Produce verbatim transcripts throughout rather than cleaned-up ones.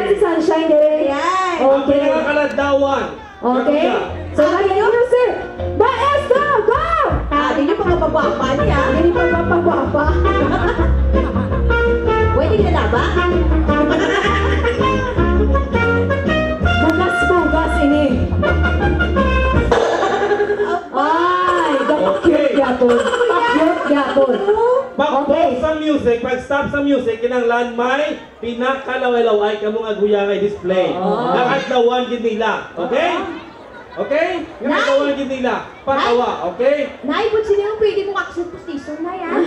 si Sunshine din. Ayan. Okay. Ang pinakakaladawan. Okay. So, lagi music. Maestro, go! Ah, hindi pa mapapapa niya. Hindi pa mapapapa. Pwede ka na ba? Bugas-bugas ini. Ay, cute yapon. Cute yapon. Pag-pause sa music, pag-stop sa music, kinanglan may pinakalaway-laway ka mong aguyangay display. Nakadlawan gid nila. Okay? Okay? Nakadlawan gid nila. Patawa. Okay? Nay, kung sino yung pwede mong accent pustiso na yan?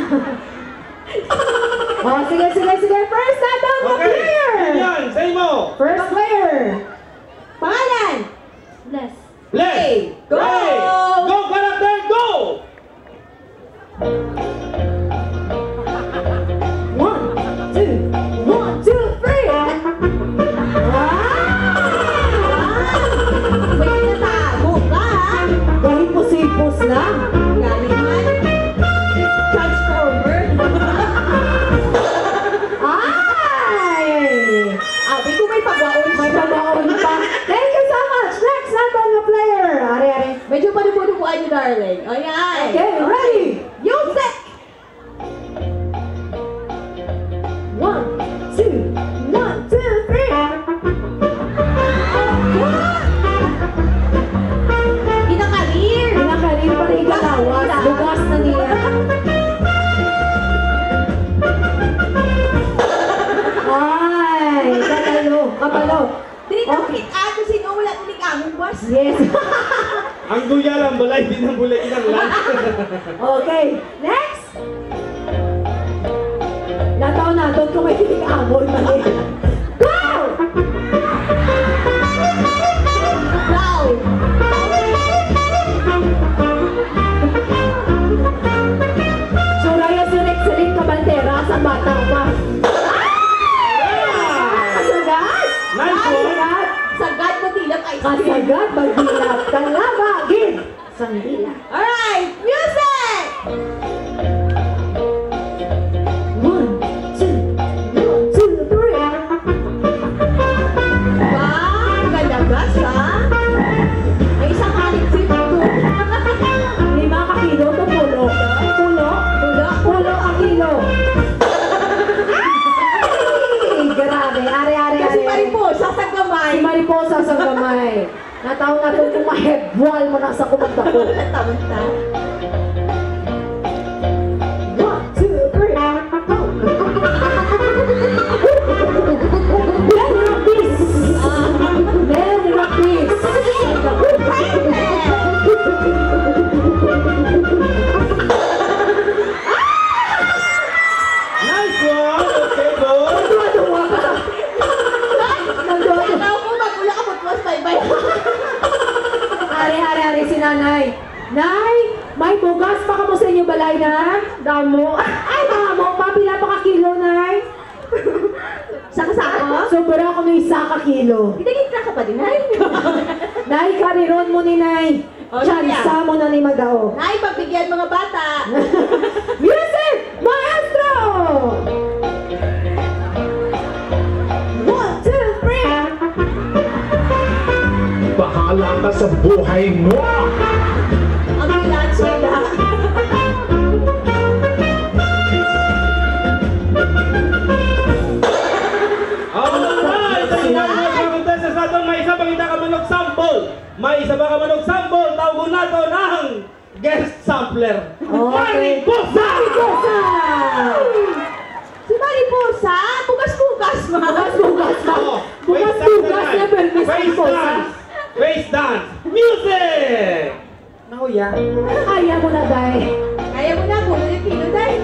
Oh, sige, sige, sige. First na daw na Okay. player. Yan, say mo. First player. Pangalan? Bless. Play. Go! Play. Go, character, go! One, two, one, two, three. Ah! May tinatago ka, ha? Dahil pusipos lang. Galing man. Transformer. Ay! Abi ko may pagwaon May pagbaon pa. Thank you so much. Next na daw na player. Are, are. Medyo panupunupuan niyo, darling. O yan. Okay, ready? Music! One, two, one, two, three. Pinakarir. Pinakarin pa rin ikalawas. Bugas na niya. Ay, katalo. Kapalo. Dili ka kitaan kung sino wala tulig among boss. Yes. Ang guya lang, balay din ang bulay kinanglan. Okay, next. Nataw na, doon ko may amon mali. Go! Wow! Soraya sirik-sirik ka bandera sa bata pa. Kasagad! Nice one. Kasagad! Sagad mo tilap ice cream. Kasagad, magdilap. Kalabagin! Sandila. Alright! Music! One, two, one, two, three. Wow! Galagas, ha? May isang kalit ko. Lima ka kilo to pulo. Pulo? Pulo? Pulo a kilo. Ay! Grabe. Are, are, are. Kasi mariposa sa gamay. Si Mariposa sa gamay. Nataw na to kung mahebwal mo na sa kumanda ko. Tawag na. One, two, three. Many of these. Many of these. Nice one. Okay, go. Nagduwa ka. Nagduwa ka. Tao ko, magula ka putwas, bye-bye. Are, are, are, si nanay. Nay, may bugas pa ka mo sa inyo balay na? Damo. Ay, damo. Papila pa ka kilo, nay. Saka-saka? Sobra ako ng isa ka kilo. Itagit ka pa din, ay? Nay, kariron mo ni nay. Oh, Chansa mo na ni Magao. Nay, pagbigyan mga bata. Music! Maestro! One, two, three. Bahala ka sa buhay mo! Ang ilan sila. Alright! Sa ginagawa sa contestants natin, may isa pang hindi ka manog sample. May isa pa ka manog sample. Tawag na to ng guest sampler. Mariposa! Mariposa! Si Mariposa, bukas-bukas ma. Bukas-bukas pa. Oh, Bukas-bukas na permis Face Mariposa. dance! Face dance! Music! Nahuya. Kaya mo na, Day. Kaya mo na, puno yung pino dahil.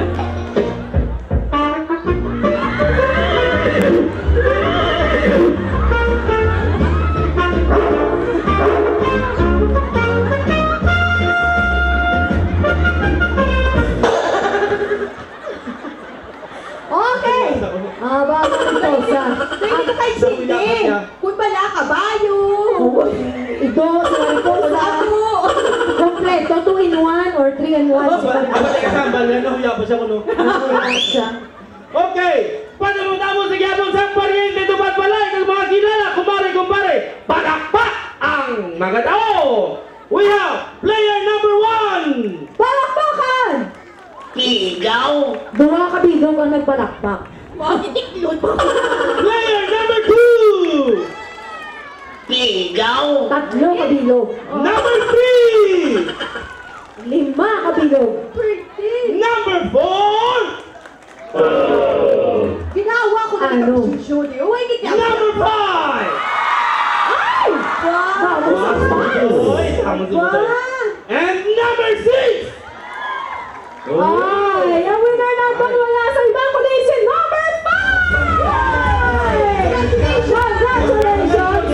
Okay. Ah, ba, Mariposa. Hindi ka kahit sindi. Kung pala, kabayo. Ito, si Mariposa. Ako. Kompleto, two in one or three in one. Si Aba Mariposa. tayo kasambal yan, nahuya pa siya kuno. Nahuya siya. Okay, paano mo tamo sa gyapon sa pariente tupat balay Maganda! We have player number one! Palakpakan! Ligaw. Bunga ka bidong ang nagpalakpak. Makitiklod mo. Player number two! Ligaw. Tatlo ka bilog. Number three! Lima ka bilog. Number four! Ginawa ko na Ano? ito sa studio. Uy, hindi Number five! Ay! Tama sa five! Oy, tama si Butoy. And number six! Ay! Ang winner natin wala sa ibang kundi si number five! Congratulations!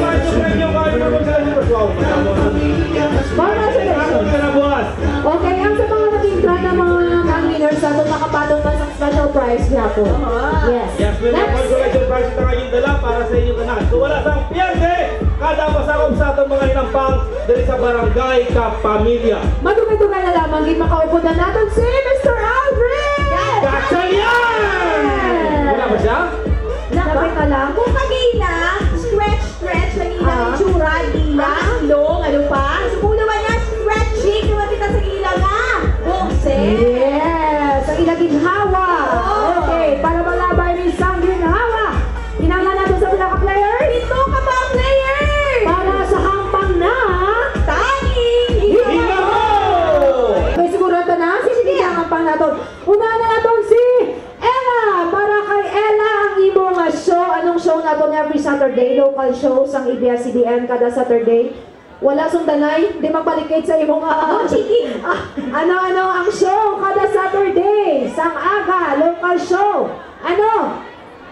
Congratulations! Okay, ang sa mga naging draw na mga winners natin nakapatong pa sa special prize niya po. Yes. Yes, may mga Next! consolation prize na kayong dala para sa inyo tanan. So wala sang piyerde, kada pasakop sa atong mga inampang dali sa Barangay Kapamilya. Madugay-dugay na lamang gid makaupo na natin si Mister Aldred! Gatchalian! Wala ba siya? Lapit ka lang. Kung kagina, stretch, stretch, lagi na Ah. yung tsura, ila, long, ano pa? So kung naman na, stretching, naman kita sa ila nga. Buksin. Yes! Ang ilaginhawa! Oo. Okay, para malabay ni isang ginhawa. Kinanglan natin sa pinaka-player. Ito ka ba ang player? Para sa hampang na... Tanging. Hinga mo! May siguro ito na. Sige, ang hampang natin. Una na natin si Ella. Para kay Ella ang imong nga show. Anong show natin every Saturday? Local shows ang A B S C B N kada Saturday. Wala sundanay, hindi magbalikid sa imong uh, Chicken. ano-ano ang show kada Saturday, sang aga, local show. Ano?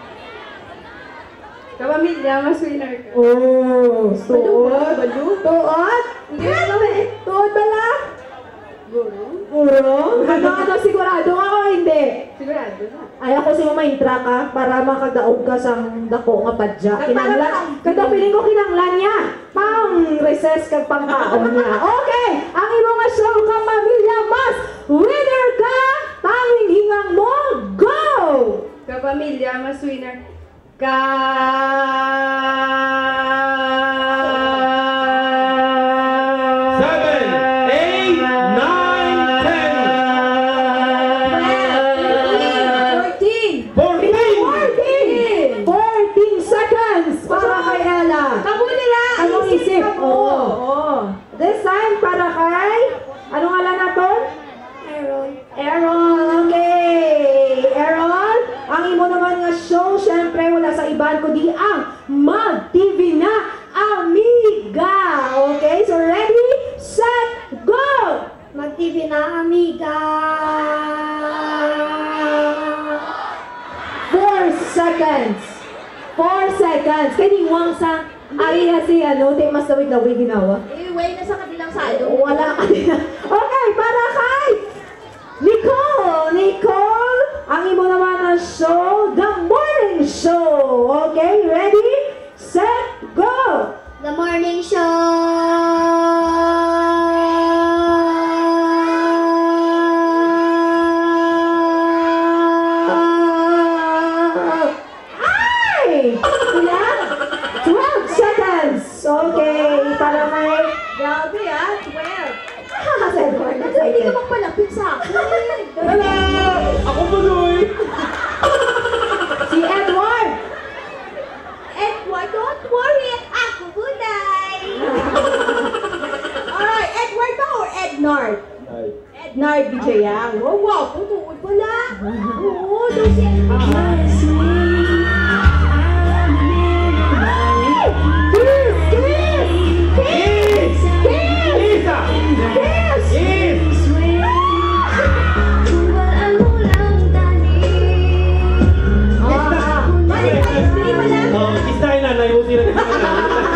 Kapamilya, mas winner ka. Oh, tuod. Badu? Tuod? Hindi na kami. Tuod ba lang? Guro? Puro? Ano-ano sigurado ako hindi. Sigurado na. Ayaw ko si mama intra ka para makadaog ka sang dako nga padya. Kinanglan. Kada feeling ko kinanglan niya. Pang recess kag pangkaon niya. Okay, ang imo nga show Kapamilya mas winner ka. Tanging hingang mo, go! Kapamilya, mas winner ka. Seven, eight, nine, ten. fourteen. Fourteen! fourteen! fourteen seconds para kay Ella. Kamu nila. Anong isip? mo. Oo. Oo. This time para kay... Anong ngalan natin? Aaron. Aaron, okay. Aaron, ang imo naman nga show, syempre wala sa iban kundi ang Mag T V na Amiga. Okay, so ready, set, go! Mag T V na, amiga. Four seconds. Four seconds. Kaniwang sa area si ano, di mas lawig-lawig ginawa. Eh, way na sa kabilang sado. Wala ka din. Okay, para kay Nicole! Nicole! Ang imo naman ang show, The Morning Show! Okay, ready? Set, go! The morning show. Ay! Ilan? twelve seconds! Okay, para kay... Grabe ah, twelve. Si Edward, Kasi hindi ka excited. magpalapit sa akin. Hello! Ako Budoy! Si Edward! Edward, don't worry. Ako bulay. Alright, Edward ba or Ednard? Ay. Ednard Vijayang. Oh, wow, putuod pala. Oo, daw si Ednard. Kiss! Kiss! Kiss! Kiss! Isa! Kiss! Is! Ah, Mali, mali, mali pala. Oh, kistahin na, naibuti na kita na.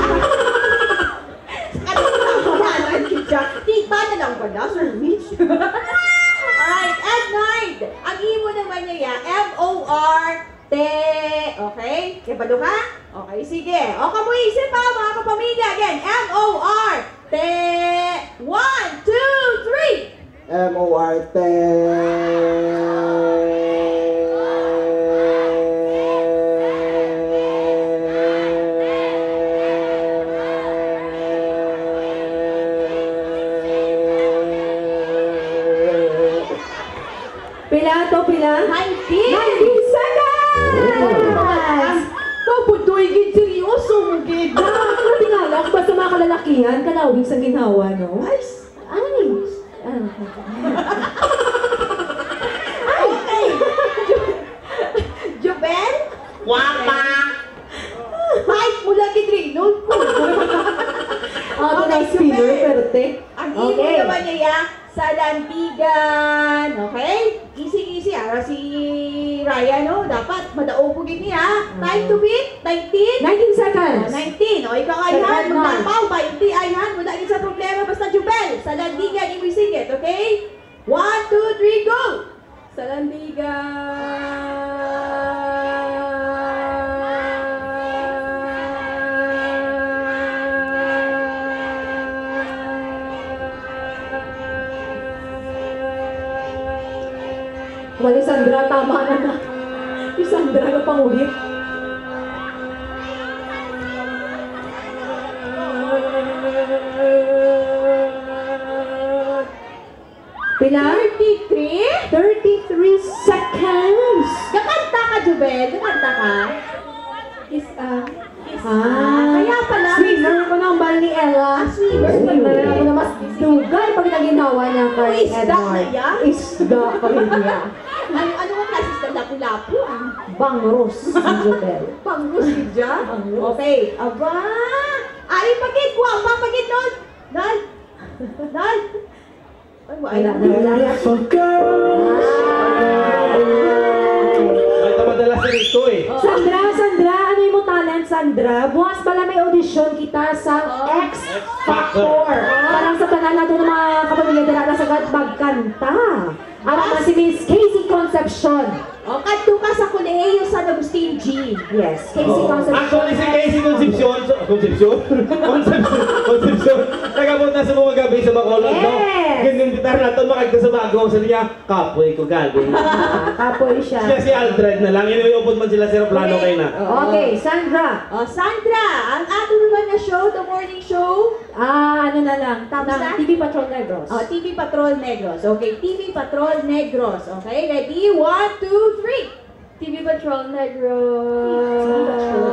Ano na ako na kita? Tita na lang pala, service. Alright, Ednard. Ang imo naman niya, M O R T. Okay? Kaya palo ka? Okay, sige. O, kamuisip ha, mga kapamilya. Again, M O R T. One, two, three. M O R T. to, pila? nineteen! nineteen seconds! Paputoy, gid seryoso mo, gid. Ah, tingalak, basta mga kalalakihan, kalawing sa ginhawa, no? Ay, Ay! Ah, okay. Jobel? Wapa! Fight mo lang, gid rin. No, ah, ito na Okay, spinner, super. perte. Ang imo Okay. naman niya, sa landigan. Okay? Easy-easy. Ah, si Ryan, no? Dapat madaupugin niya. Time to beat? nineteen? nineteen Oh, seconds. nineteen. O, ikaw ay han. Second one. Magtapaw. twenty ay han. Wala sa problema. Basta Jubel. Sa landigan, imo isingit. Okay? One, two, three, go! Sa landigan. Wali Sandra, tama na na. Si Sandra na pangulit. Pila? thirty-three? thirty-three seconds. Kakanta ka, Jubel. Kakanta ka. Is, ah, is, Ah, kaya pala. swimmer ko ng bal ni Ella. Ah, swimmer. Swimmer ako na mas dugal pag naginawa niya kay Oh, isda Edward. na yan? Isda pa rin niya. Ano, ano ang klase sa lapu-lapu? Ah, Bangros, si Jobel. Pangus siya? Okay. Aba! Ay, pagit! Kuha pa, pagit doon! Dal! Dal! Ay, Wala na, wala na. May tamadala si Rico eh. Sandra, Sandra, ano yung mo talent, Sandra? Bukas pala may audition kita sa X Factor. Parang sa tanan natin ng mga kapamilya na nasa magkanta. Ang mga si Miss Casey Concepcion. O, kanto ka sa Colegio San Agustin G. Yes, Casey Concepcion. Actually, si Casey Concepcion, Concepcion? Concepcion, Concepcion, nagapunta sa mga gabi sa Bacolod, no? Yes! Ganyan gitar natin, makagta sa Bago, sabi niya, kapoy ko gabi. Ah, kapoy Siya siya. si Aldred na lang, iniupod man sila sa plano kayo na. Okay, Sandra. O, Sandra, ang ato naman na show, the morning show. Ah, ano na lang. Tapos na? T V Patrol Negros. O, T V Patrol Negros. Okay, T V Patrol Negros. Okay, ready? One, two, three. T V Patrol Negros. T V Patrol.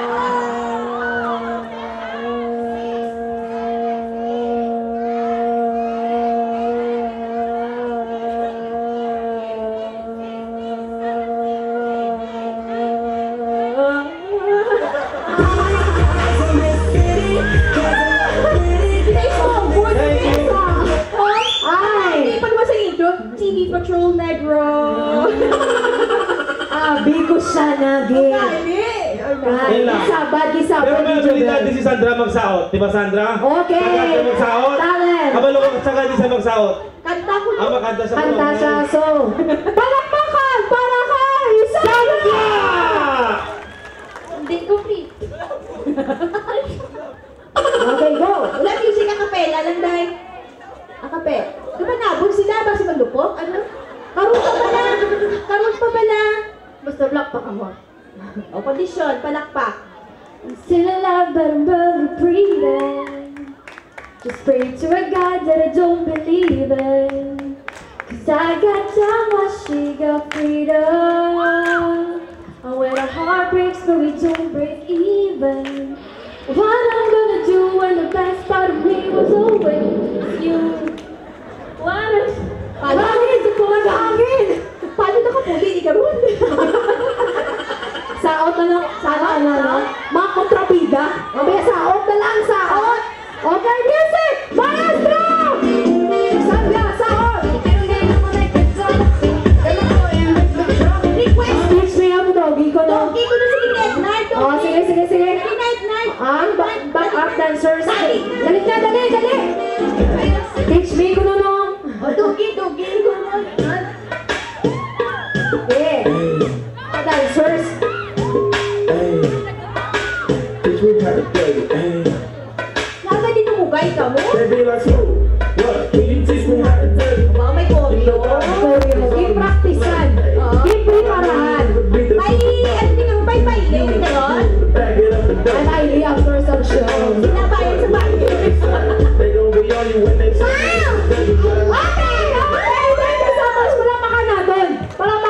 Hindi pa naman sa intro. T V Patrol Negros. Ah, Bago siya na, gay. Kali. Yun lang. Sabad, isabad. Pero may actually natin si Sandra magsaot, di ba Sandra? Okay. Saka siya magsaot. Talent. Kabalo ko, saka di siya magsaot. Kanta ko Ang makanta sa Kanta siya, so. Palakpakan para kay Sandra! Hindi complete. Okay, go. Wala music a cappella lang dahil. A cappella. Di ba nabog sila? Basta maglupok? Ano? Karoon pa pala. Karoon pa pala. Basta palakpak mo. O, kondisyon. Palakpak. I'm still alive, but I'm barely breathing. Just pray to a God that I don't believe in. Cause I got time while she got freedom. And when our heart breaks, but we don't break even. What I'm gonna do when the best part of me was always you. What if, Paano? Bakit? Ito mag-hangin. Paano nakapuli? Di ka ron? Saot na lang. Sana na lang. Mga kontrabida. Mamaya saot na lang. Saot. Okay, music! Maestro! Sandra, saot! Request. Teach me how to doggy ko, no? Doggy ko na sige Night Night. Oh, sige, sige, sige. Night Night. Ang back, back up dancers. Dali. Dali na, dali, dali. Teach me ko, no, no? O, doggy, doggy ko na. Okay. Mga dancers. Teach me how to play it, ayy. Naga din umugay ka mo? Baby, like you. What? Can you teach me how to do it? Ba, may choreo. Keep practicean. Keep preparahan. May, ano din ang may baile? Hindi ganon? Back it up and I'm down. highly after some show. Sinabayan sa baile. They gon' be on you when they see you. Okay! Okay! Thank you so much! Palakpakan natin! Palakpakan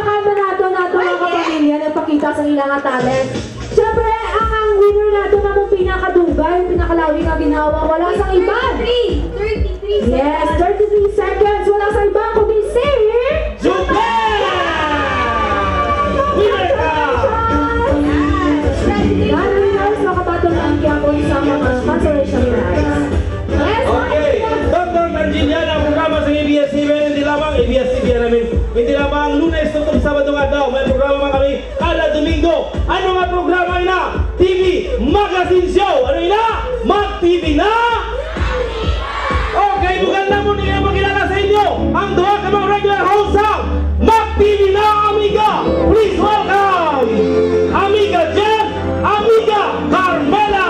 pinakalawig ang ginawa. Wala sang iba. thirty-three Yes, thirty-three seconds. Wala sang iba kundi si... Jupera! Winner ka! Yan, winners, makabatong ang kiyapon sa mga sponsoration rights. Yes, Okay, Doctor Tanjilian, ang programa sa A B S C B N, hindi lamang A B S C B N namin, hindi lamang Lunes, Tutok, Sabado nga daw, may programa man kami kada Domingo. Ano nga programa ina? T V Magazine Show. Ano ina? Mag T V na? Okay, bukan na mo nila magkilala sa inyo ang duha ka mga regular host sa Mag T V na, amiga. Please welcome Amiga Jeff, Amiga Carmela.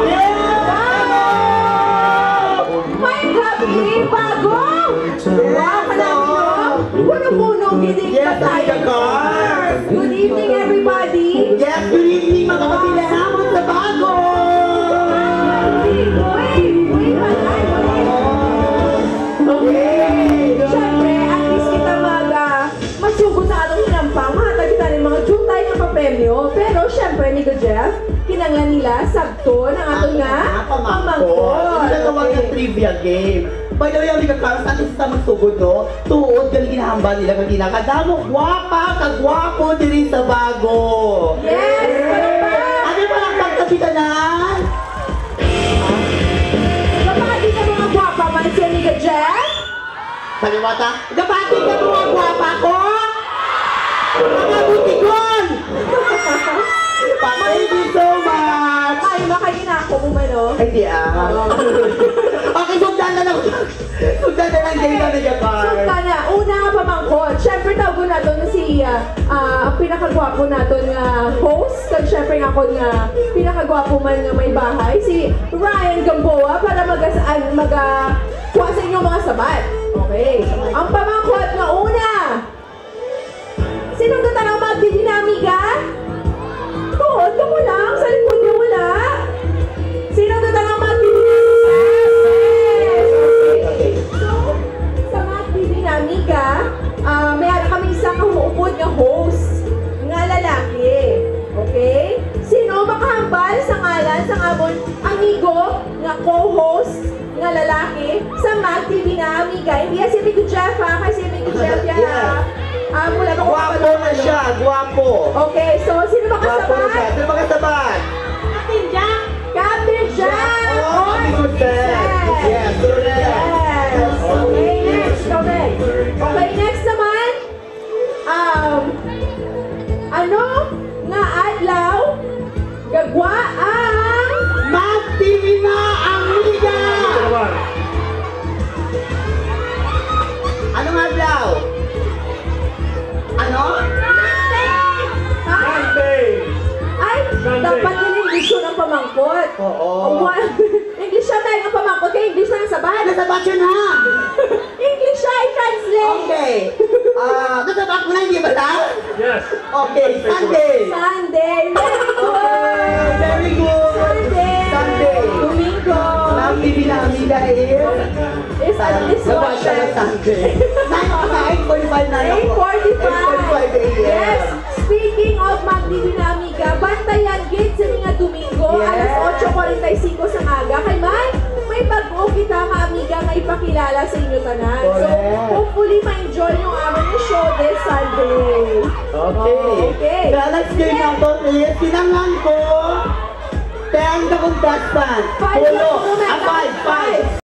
My happy Bago! Wow, hanapin nyo! Puno-puno, giting pa Yes, tayo. Amiga Car. Good evening, everybody! Yes, good evening mga kapila naman sa Bago! Wait, wait, halay, wait. Okay! Siyempre, at least kita mag, uh, magsugod sa atong hinampang, mahatag kita ng mga jutay ng papremyo. Pero siyempre, Nico Jeff, kinanglan nila sabto ng atong nga pamangkot. Isa tawag ng trivia game. By the way, Amiga Car, saan isa magsugod, no? Tuod, galing ginahamba nila kag ginakadamo. Gwapa, kagwapo diri sa Bago! Yes! Ano pa? Ano pa lang pagkapitanan? Kapati ka mga gwapa man si Nico Jeff? Sabi mata, gabati ka mga gwapa ko! Mga butigon! Thank you so much! Ay, makain ako mo man, oh. Ay, di ah. Okay, sugdan na lang. Sugdan na lang kayo na nagapar. Sugda na, una nga pamangkot. Siyempre tawag nato na si, ah, ah, ang pinakagwapo nato nga host. Kag siyempre nga ako nga pinakagwapo man nga may bahay. Si Ryan Gamboa para mag-asaan, mag, uh, kuha sa inyong mga sabat. Okay. Ang pamangkot nga una. Sinong tatanaw magdidinamiga? Tuod ka mo lang, sa likod niya wala. Sinong tatanaw magdidinamiga? So, sa magdidinamiga, uh, may ara kami isang kahuupod nga host nga lalaki. Okay? Sino makahambal sa ngalan sa amon amigo nga co-host nga lalaki sa Mag T V na amiga? Hindi yan si Amigo Jeff ha, kasi Amigo Jeff yan ha. Ah, mula ba Gwapo na siya, gwapo. Okay, so sino Gwapo na siya. makasabay? Sino magkasabat? Captain Jack! Captain Jack! Oh, Amigo Jeff. Yes, correct. Yes! Okay, next. Okay. Okay, next naman. Um, ano nga adlaw gagwa ang Mag T V na, amiga! Ano nga daw? Ano? ha? Sunday! Ay, Sunday. dapat yung English yun ang pamangkot. Oo. Oh, wa- English siya tayo ang pamangkot, kaya English na ang sabat. Nasabat yun ha! English siya, i-translate. Okay. Ah, nasabat mo na, hindi ba lang? Yes! Okay, Sunday! Sunday, very good. Okay, very good! Sunday. Sunday! Domingo. Mag T V na, amiga is... Is at this Nabat siya ng Sunday. eight forty-five na eight forty-five. A M. Yes. Speaking of magdidinamiga, bantayan gid sa mga Domingo, Yes. alas eight forty-five sa aga. Kay man, may bago kita mga amiga nga ipakilala sa inyo tanan. So, Correct. hopefully ma-enjoy yung aming show this Sunday. Okay. Okay. The next game na to is sinangan ko ten the contestant. Five Pulo. lang, Ah, five, five.